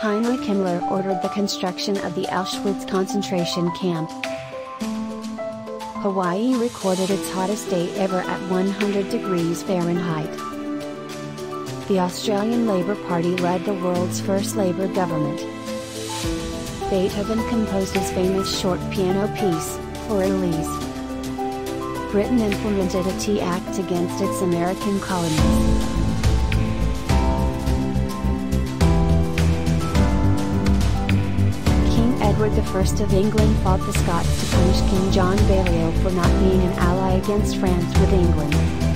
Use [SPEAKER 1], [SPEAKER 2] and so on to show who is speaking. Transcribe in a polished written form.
[SPEAKER 1] Heinrich Himmler ordered the construction of the Auschwitz concentration camp. Hawaii recorded its hottest day ever at 100 degrees Fahrenheit. The Australian Labor Party led the world's first Labor government. Beethoven composed his famous short piano piece, For Elise. Britain implemented a tea act against its American colonies. Edward I of England fought the Scots to punish King John Balliol for not being an ally against France with England.